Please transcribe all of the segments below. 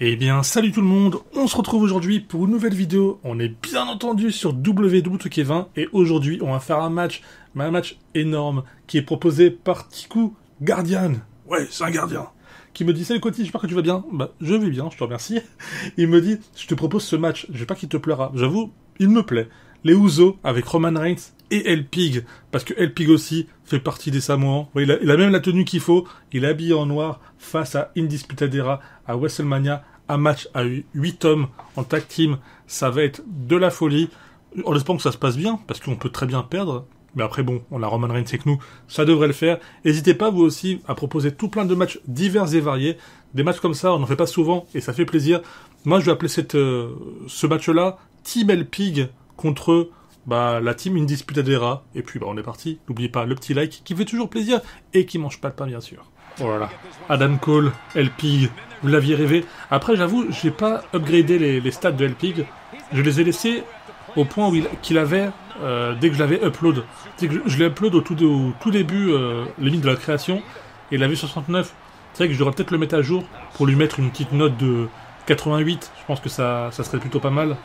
Eh bien, salut tout le monde, on se retrouve aujourd'hui pour une nouvelle vidéo. On est bien entendu sur WWE2K20 et aujourd'hui on va faire un match énorme qui est proposé par Tiku Guardian. Ouais, c'est un gardien. Qui me dit, salut Coty, j'espère que tu vas bien. Bah, je vais bien, je te remercie. Il me dit, je te propose ce match, je sais pas qui te plaira. J'avoue, il me plaît. Les Usos avec Roman Reigns et El Pig, parce que El Pig aussi fait partie des Samoans. Ouais, il a même la tenue qu'il faut, il est habillé en noir face à Indisputable Era, à WrestleMania, un match à 8 hommes en tag team, ça va être de la folie. En espérant que ça se passe bien, parce qu'on peut très bien perdre. Mais après bon, on a Roman Reigns avec nous, ça devrait le faire. N'hésitez pas vous aussi à proposer tout plein de matchs divers et variés. Des matchs comme ça, on n'en fait pas souvent et ça fait plaisir. Moi je vais appeler ce match-là Team El Pig contre la Team Indisputable Era. Et puis on est parti. N'oubliez pas le petit like qui fait toujours plaisir et qui mange pas le pain bien sûr. Oh là là, Adam Cole, El Pig, vous l'aviez rêvé. Après j'avoue, j'ai pas upgradé les stats de El Pig. Je les ai laissés au point où qu'il avait dès que je l'avais upload. Je l'ai upload au tout début, limite de la création, et il avait 69. C'est vrai que je devrais peut-être le mettre à jour pour lui mettre une petite note de 88. Je pense que ça serait plutôt pas mal.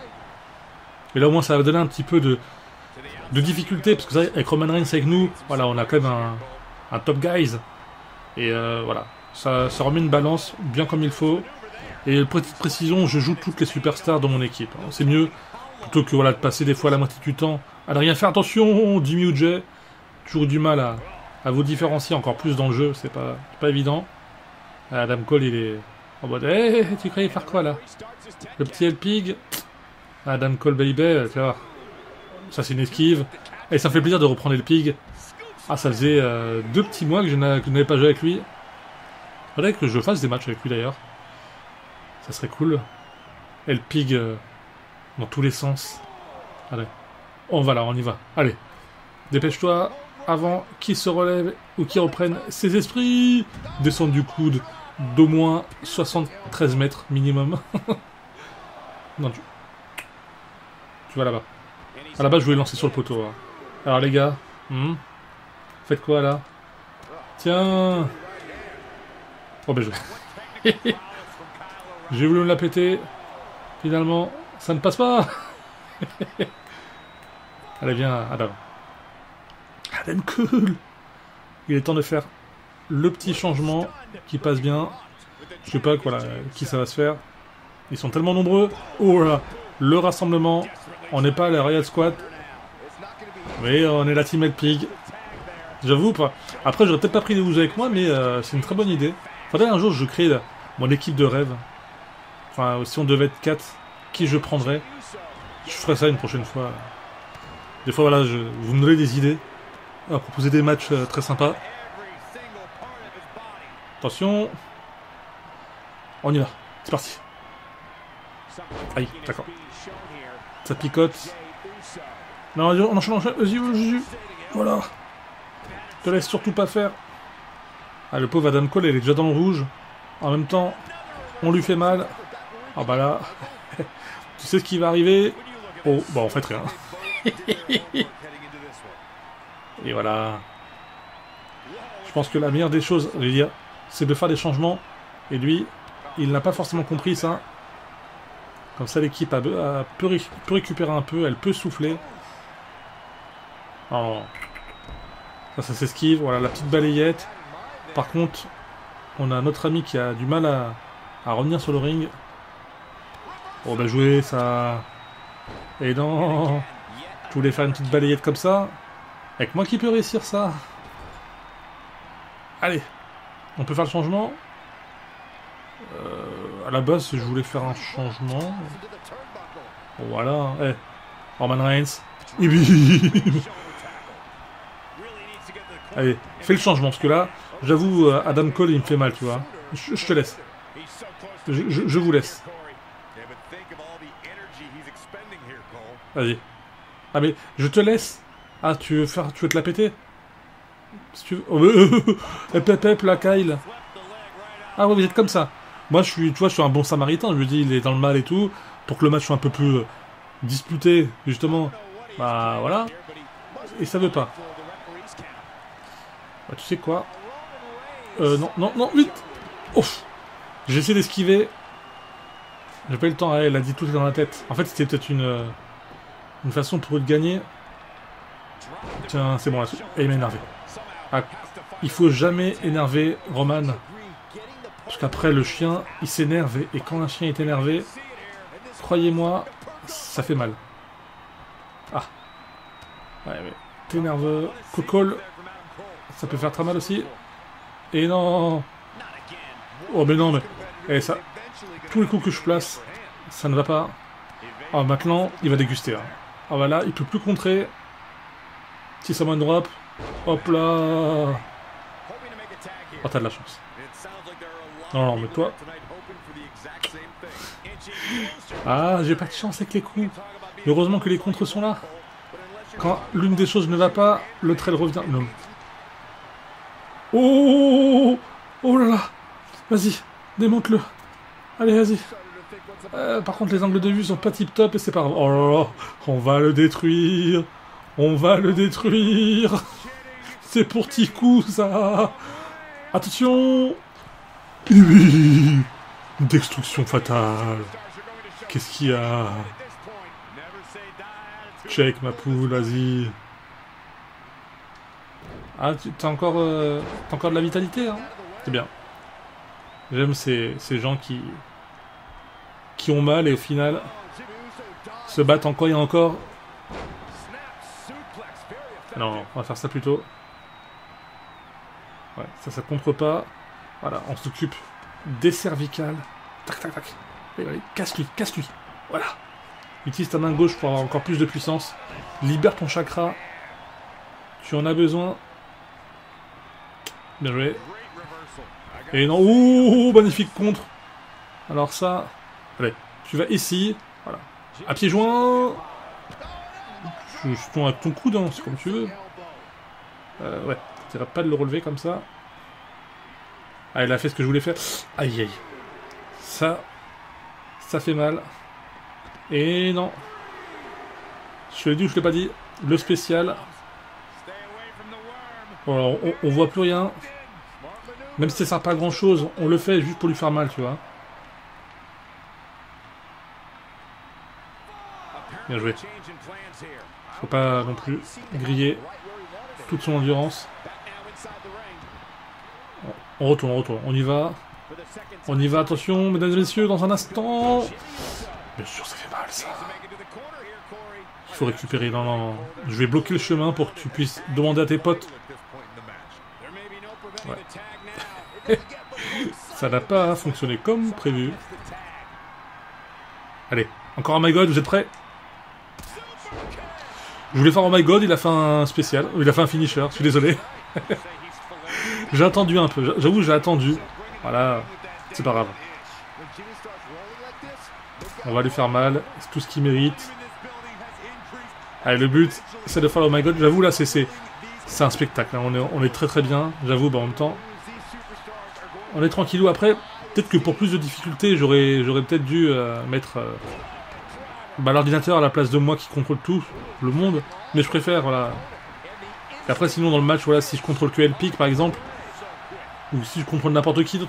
Et là au moins ça va donner un petit peu de difficulté, parce que c'est vrai, avec Roman Reigns avec nous, voilà, on a quand même un top guys. Et voilà, ça remet une balance bien comme il faut. Et petite précision, je joue toutes les superstars dans mon équipe. C'est mieux, plutôt que de passer des fois la moitié du temps à ne rien faire. Attention, Jimmy ou Jay, toujours du mal à vous différencier encore plus dans le jeu, c'est pas évident. Adam Cole, il est en mode, tu croyais faire quoi là? Le petit El Pig, Adam Cole baby, tu vois, ça c'est une esquive. Et ça me fait plaisir de reprendre El Pig. Ah, ça faisait 2 petits mois que je n'avais pas joué avec lui. Faudrait que je fasse des matchs avec lui d'ailleurs. Ça serait cool. El Pig dans tous les sens. Allez. On va là, on y va. Allez. Dépêche-toi avant qu'il se relève ou qu'il reprenne ses esprits. Descendre du coude d'au moins 73 mètres minimum. Non, tu vas là-bas. À la base, je voulais lancer sur le poteau. Hein. Alors les gars, faites quoi là? Tiens. Oh ben je... J'ai voulu me la péter. Finalement, ça ne passe pas. Allez, viens, Adam. Adam Cole. Il est temps de faire le petit changement qui passe bien. Je sais pas quoi, qui ça va se faire. Ils sont tellement nombreux. Oh là, le rassemblement. On n'est pas à la Royal Squad. Mais on est la Team El Pig. J'avoue pas. Après, j'aurais peut-être pas pris les Usos avec moi, mais c'est une très bonne idée. Faudrait un jour je crée mon équipe de rêve. Enfin, si on devait être 4, qui je prendrais? Je ferais ça une prochaine fois. Des fois, voilà, vous me donnez des idées. À proposer des matchs très sympas. Attention. On y va. C'est parti. Aïe, d'accord. Ça picote. Non, on enchaîne. Vas-y. Voilà. Te laisse surtout pas faire. Ah, le pauvre Adam Cole, il est déjà dans le rouge. En même temps, on lui fait mal. Ah bah là, tu sais ce qui va arriver? Oh, bah en fait rien. Et voilà. Je pense que la meilleure des choses, je veux dire, c'est de faire des changements. Et lui, il n'a pas forcément compris ça. Comme ça, l'équipe peut récupérer un peu, elle peut souffler. Oh. Ça s'esquive, voilà, la petite balayette. Par contre, on a notre ami qui a du mal à revenir sur le ring. Oh bah joué ça. Et non. Je voulais faire une petite balayette comme ça. Avec moi qui peut réussir ça. Allez. On peut faire le changement. À la base, je voulais faire un changement. Voilà. Roman Reigns. Allez, fais le changement, parce que là, j'avoue, Adam Cole, il me fait mal, tu vois. Je te laisse. Je vous laisse. Vas-y. Ah mais, je te laisse. Ah, tu veux te la péter? Si tu veux... Oh, hep, la Kyle. Ah ouais, vous êtes comme ça. Moi, tu vois, je suis un bon samaritain. Je me dis, il est dans le mal et tout. Pour que le match soit un peu plus disputé, justement. Bah, voilà. Et ça veut pas. Bah, tu sais quoi? Non, vite! Ouf! J'ai essayé d'esquiver. J'ai pas eu le temps, elle a dit tout est dans la tête. En fait, c'était peut-être une façon pour eux de gagner. Tiens, c'est bon, là, elle m'a énervé. Ah, il faut jamais énerver Roman. Parce qu'après, le chien, il s'énerve. Et quand un chien est énervé, croyez-moi, ça fait mal. Ah. Ouais, mais t'énerves. Cocol, ça peut faire très mal aussi. Et non. Oh, mais non, mais... Et ça... Tous les coups que je place, ça ne va pas. Ah, maintenant, il va déguster. Hein. Ah, bah là, il peut plus contrer. Si ça drop. Hop là. Oh, t'as de la chance. Non, non, mais toi... Ah, j'ai pas de chance avec les coups. Heureusement que les contres sont là. Quand l'une des choses ne va pas, l'autre elle revient. Non. Oh, oh là là. Vas-y, démonte-le. Allez, vas-y. Par contre, les angles de vue sont pas tip top et c'est pas grave. Oh là là, on va le détruire. On va le détruire. C'est pour Tiku, ça. Attention. Oui. Destruction fatale. Qu'est-ce qu'il y a? Check ma poule, vas-y. Ah, t'as encore de la vitalité, hein. C'est bien. J'aime ces gens qui ont mal et au final se battent encore et encore. Non, on va faire ça plutôt. Ouais, ça contre pas. Voilà, on s'occupe des cervicales. Tac, tac, tac. Allez, casse-lui, casse-lui. Voilà. Utilise ta main gauche pour avoir encore plus de puissance. Libère ton chakra. Tu en as besoin. Bien joué. Et non, ouh, magnifique contre. Alors ça, allez, tu vas ici, voilà, à pieds joints. Je tourne avec ton coude, hein, c'est comme tu veux. Ouais, tu n'iras pas de le relever comme ça. Ah, il a fait ce que je voulais faire. Aïe, aïe. Ça fait mal. Et non. Je l'ai dit ou je l'ai pas dit. Le spécial. Bon, alors, on voit plus rien. Même si ça sert pas à grand chose, on le fait juste pour lui faire mal, tu vois. Bien joué. Faut pas non plus griller toute son endurance. On retourne, on y va. On y va, attention, mesdames et messieurs, dans un instant. Bien sûr, ça fait mal, ça. Il faut récupérer, non, non, non. Je vais bloquer le chemin pour que tu puisses demander à tes potes. Ouais. Ça n'a pas fonctionné comme prévu. Allez, encore un My God, vous êtes prêts? Je voulais faire un My God, il a fait un spécial. Il a fait un finisher, je suis désolé. J'ai attendu un peu, j'avoue j'ai attendu. Voilà, c'est pas grave. On va lui faire mal, c'est tout ce qu'il mérite. Allez, le but, c'est de faire le My God. J'avoue, là, c'est un spectacle. Hein. On est très très bien. J'avoue, bah, en même temps, on est tranquillou. Après, peut-être que pour plus de difficultés, j'aurais peut-être dû mettre l'ordinateur à la place de moi qui contrôle tout, le monde. Mais je préfère, voilà. Et après, sinon, dans le match, voilà, si je contrôle que Elpic, par exemple, ou si je contrôle n'importe qui d'autre,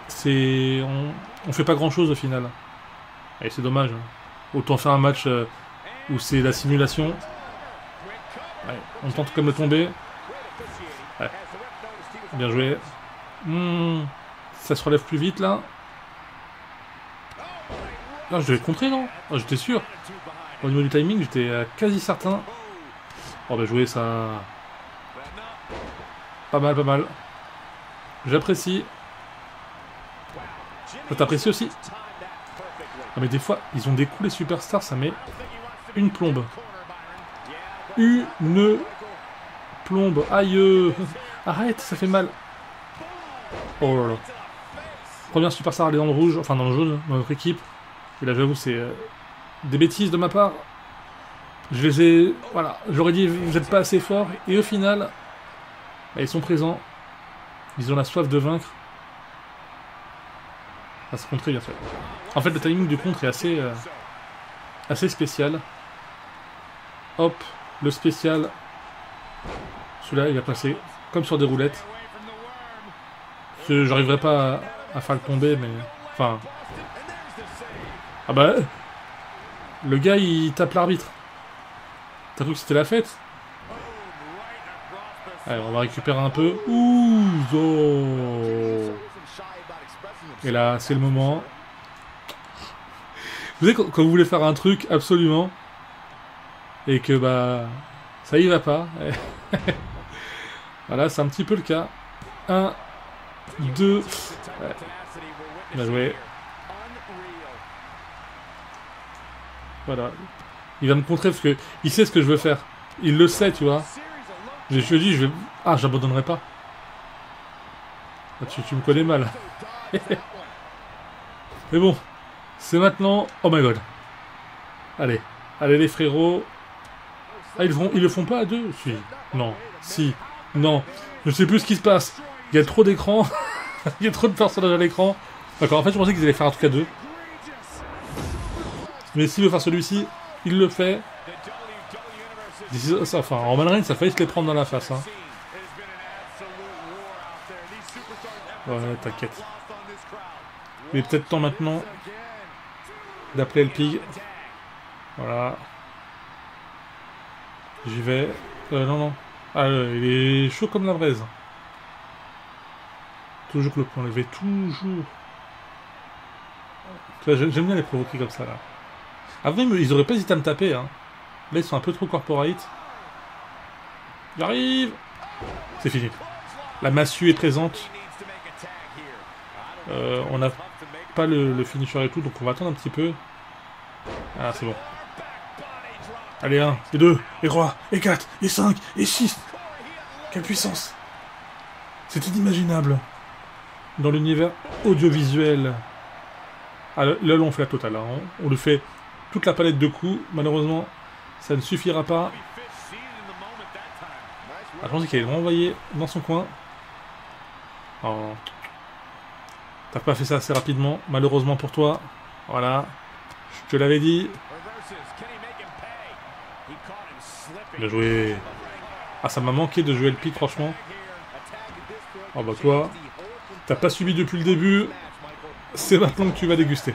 on fait pas grand-chose au final. Et c'est dommage. Hein. Autant faire un match où c'est la simulation. Ouais, on tente comme de tomber. Ouais. Bien joué. Ça se relève plus vite là. Non, je devais contrer, non? Oh, j'étais sûr. Au niveau du timing, j'étais quasi certain. Oh, bah joué ça. Pas mal, pas mal. J'apprécie. Ça t'apprécie aussi? Ah, mais des fois, ils ont des coups les superstars, ça met une plombe. Une plombe. Aïe. Arrête, ça fait mal. Oh là là. Première superstar, elle est dans le rouge, enfin dans le jaune, dans notre équipe. Et là, j'avoue, c'est des bêtises de ma part. Je les ai... Voilà, j'aurais dit, vous n'êtes pas assez forts. Et au final, bah, ils sont présents. Ils ont la soif de vaincre. Ça se compte très bien fait. En fait, le timing du contre est assez spécial. Hop, le spécial. Celui-là, il va passer comme sur des roulettes. J'arriverai pas à faire le tomber, mais... Enfin... Ah bah... Le gars, il tape l'arbitre. T'as cru que c'était la fête? Allez, on va récupérer un peu. Ouh, zo. Et là, c'est le moment. Vous savez, quand vous voulez faire un truc, absolument, et que, bah, ça y va pas. Voilà, c'est un petit peu le cas. 1, 2... Ouais. Bien joué. Voilà. Il va me contrer parce que il sait ce que je veux faire. Il le sait, tu vois. Je lui ai dit, je vais... Ah, j'abandonnerai pas. Ah, tu me connais mal. Mais bon, c'est maintenant... Oh my god. Allez. Allez les frérots. Ah, ils le font pas à deux? Si. Non. Si. Non. Je sais plus ce qui se passe. Il y a trop d'écrans. Il y a trop de personnages à l'écran. D'accord, en fait, je pensais qu'ils allaient faire un truc à deux. Mais s'il veut faire celui-ci, il le fait. Enfin, en Roman ça a failli se les prendre dans la face. Hein. Ouais, t'inquiète. Il est peut-être temps maintenant d'appeler le pig. Voilà. J'y vais. Non, non. Ah, il est chaud comme la braise. Toujours le point levé, toujours. J'aime bien les provoquer comme ça, là. Avant, ils auraient pas hésité à me taper, hein. Là, ils sont un peu trop corporate. J'arrive. C'est fini. La massue est présente. On n'a pas le finisher et tout, donc on va attendre un petit peu. Ah, c'est bon. Allez, 1, et 2, et 3, et 4, et 5, et 6. Quelle puissance. C'est inimaginable. Dans l'univers audiovisuel. Ah, là, on fait la totale. Hein. On lui fait toute la palette de coups. Malheureusement, ça ne suffira pas. Ah, je pensais qu'il allait l'envoyer dans son coin. Oh. T'as pas fait ça assez rapidement, malheureusement pour toi. Voilà. Je te l'avais dit. Bien joué. Ah, ça m'a manqué de jouer le pic, franchement. Oh bah toi, t'as pas subi depuis le début. C'est maintenant que tu vas déguster.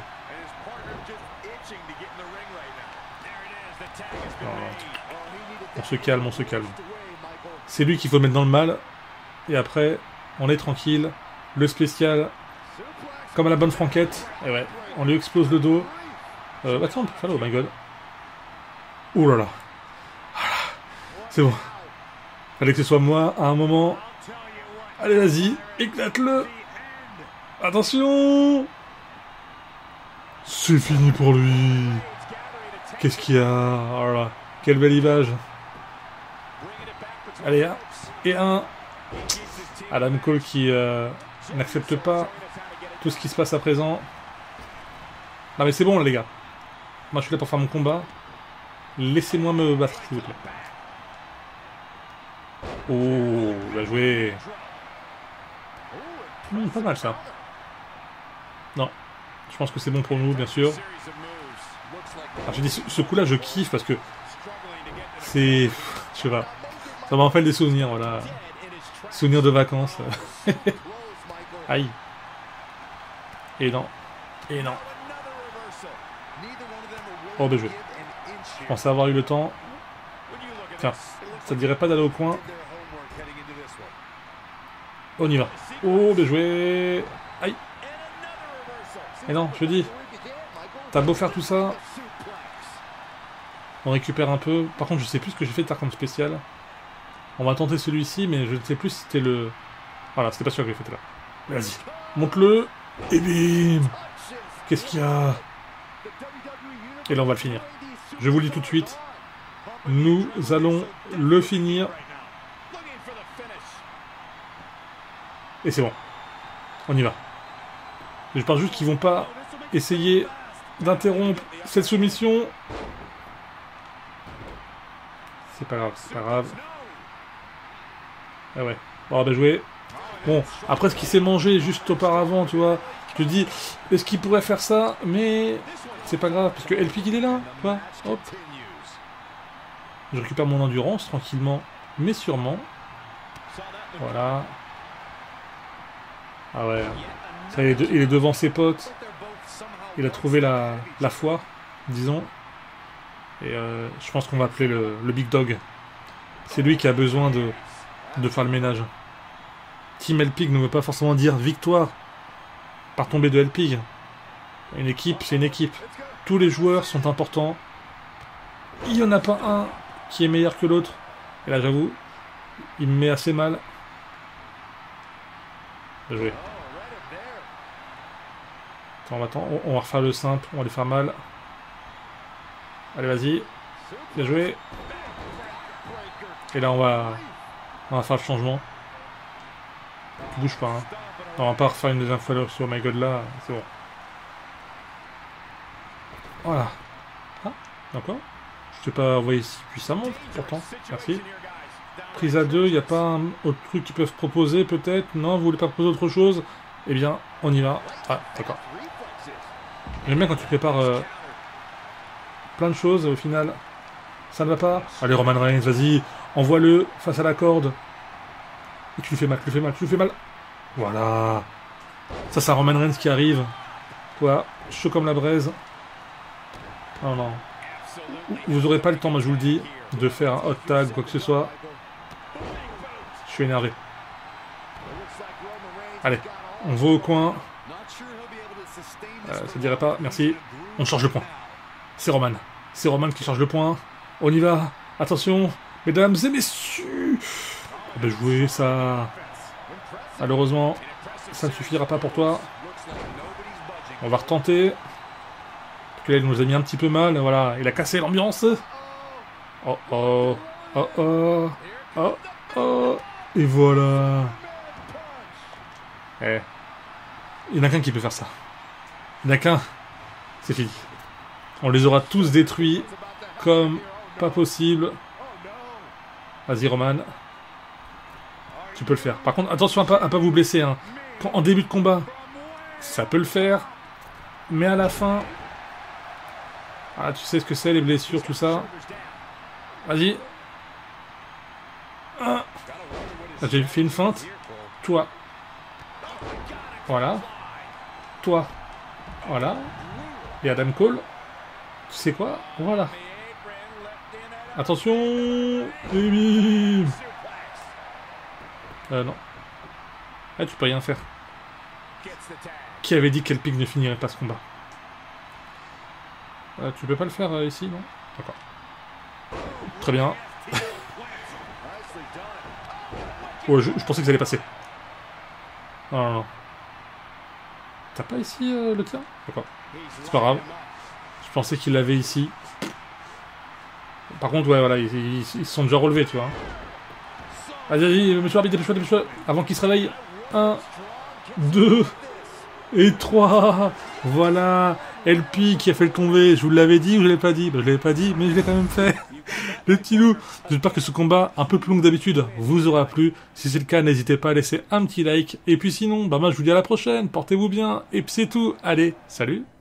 Oh. On se calme, on se calme. C'est lui qu'il faut mettre dans le mal. Et après, on est tranquille. Le spécial, comme à la bonne franquette. Et ouais, on lui explose le dos. Attends, on peut faire le oh my god. Ouh là là. C'est bon. Fallait que ce soit moi à un moment. Allez, vas-y, éclate-le. Attention. C'est fini pour lui. Qu'est-ce qu'il y a? Oh là là. Quelle belle image. Allez, 1 et 1. Adam Cole qui n'accepte pas tout ce qui se passe à présent. Non mais c'est bon là, les gars. Moi je suis là pour faire mon combat. Laissez-moi me battre, s'il vous plaît. Oh, bien joué. Pas mal ça. Non, je pense que c'est bon pour nous, bien sûr. Alors j'ai dit, ce coup-là, je kiffe parce que c'est... Je sais pas. Ça m'en rappelle des souvenirs, voilà. Souvenirs de vacances. Aïe. Et non. Et non. Oh, bien joué. Je pensais avoir eu le temps. Tiens, ça te dirait pas d'aller au coin? On y va. Oh, bien joué. Aïe. Et non, je dis. T'as beau faire tout ça. On récupère un peu. Par contre, je sais plus ce que j'ai fait de Tarkam spécial. On va tenter celui-ci, mais je ne sais plus si c'était le... Voilà, c'était pas sûr que j'ai fait là. Vas-y. Monte-le. Et bim. Qu'est-ce qu'il y a? Et là, on va le finir. Je vous le dis tout de suite. Nous allons le finir. Et c'est bon. On y va. Je pense juste qu'ils vont pas essayer d'interrompre cette soumission. C'est pas grave, c'est pas grave. Ah ouais. Bon, bah joué. Bon, après ce qu'il s'est mangé juste auparavant, tu vois, je te dis, est-ce qu'il pourrait faire ça? Mais c'est pas grave, parce que Elpic il est là, tu vois. Hop. Je récupère mon endurance tranquillement, mais sûrement. Voilà. Ah ouais. Ça, il est devant ses potes. Il a trouvé la foi, disons. Et je pense qu'on va appeler le Big Dog. C'est lui qui a besoin de faire le ménage. Team Helpig ne veut pas forcément dire victoire par tombée de Helpig. Une équipe, c'est une équipe. Tous les joueurs sont importants. Il n'y en a pas un qui est meilleur que l'autre. Et là, j'avoue, il me met assez mal. Bien joué. Attends, on va refaire le simple. On va lui faire mal. Allez, vas-y. Bien joué. Et là, on va faire le changement. Tu bouges pas, hein. On va pas refaire une deuxième fois sur My God là. C'est bon. Voilà. Ah, d'accord. Je t'ai pas envoyé si puissamment, pourtant. Merci. Prise à 2, il n'y a pas un autre truc qu'ils peuvent proposer, peut-être? Non, vous voulez pas proposer autre chose? Eh bien, on y va. Ah, d'accord. J'aime bien quand tu prépares plein de choses, au final, ça ne va pas. Allez, Roman Reigns, vas-y, envoie-le face à la corde. Et tu lui fais mal, tu lui fais mal. Voilà. Ça, c'est Roman Reigns qui arrive. Toi, chaud comme la braise. Non, non. Vous aurez pas le temps, moi je vous le dis, de faire un hot tag ou quoi que ce soit. Je suis énervé. Allez, on va au coin. Ça dirait pas, merci. On charge le point. C'est Roman. C'est Roman qui charge le point. On y va. Attention, mesdames et messieurs. Bien joué, ça. Malheureusement, ça ne suffira pas pour toi. On va retenter. Parce que là, il nous a mis un petit peu mal. Voilà, il a cassé l'ambiance. Oh oh. Oh oh. Oh oh. Et voilà. Eh. Il n'y en a qu'un qui peut faire ça. Il n'y en a qu'un. C'est fini. On les aura tous détruits comme pas possible. Vas-y, Roman. Tu peux le faire. Par contre, attention à pas vous blesser. Hein. En début de combat, ça peut le faire. Mais à la fin... Ah, tu sais ce que c'est, les blessures, tout ça. Vas-y. Ah. J'ai fait une feinte. Toi. Voilà. Toi. Voilà. Et Adam Cole. Tu sais quoi? Voilà. Attention. Et bim. Non. Ah, tu peux rien faire. Qui avait dit qu'Helpig ne finirait pas ce combat? Tu peux pas le faire ici, non? D'accord. Très bien. Ouais, je pensais que ça allait passer. Non, non, non. T'as pas ici le tien? D'accord. C'est pas grave. Je pensais qu'il l'avait ici. Par contre, ouais, voilà, ils se sont déjà relevés, tu vois. Vas-y, monsieur l'arbitre, dépêche-toi. Avant qu'il se réveille. 1, 2 et 3. Voilà. Helpig qui a fait le tomber. Je vous l'avais dit ou je l'avais pas dit? Je l'avais pas dit, mais je l'ai quand même fait. Le petit loup. J'espère que ce combat, un peu plus long que d'habitude, vous aura plu. Si c'est le cas, n'hésitez pas à laisser un petit like. Et puis sinon, moi je vous dis à la prochaine. Portez-vous bien. Et puis c'est tout. Allez, salut.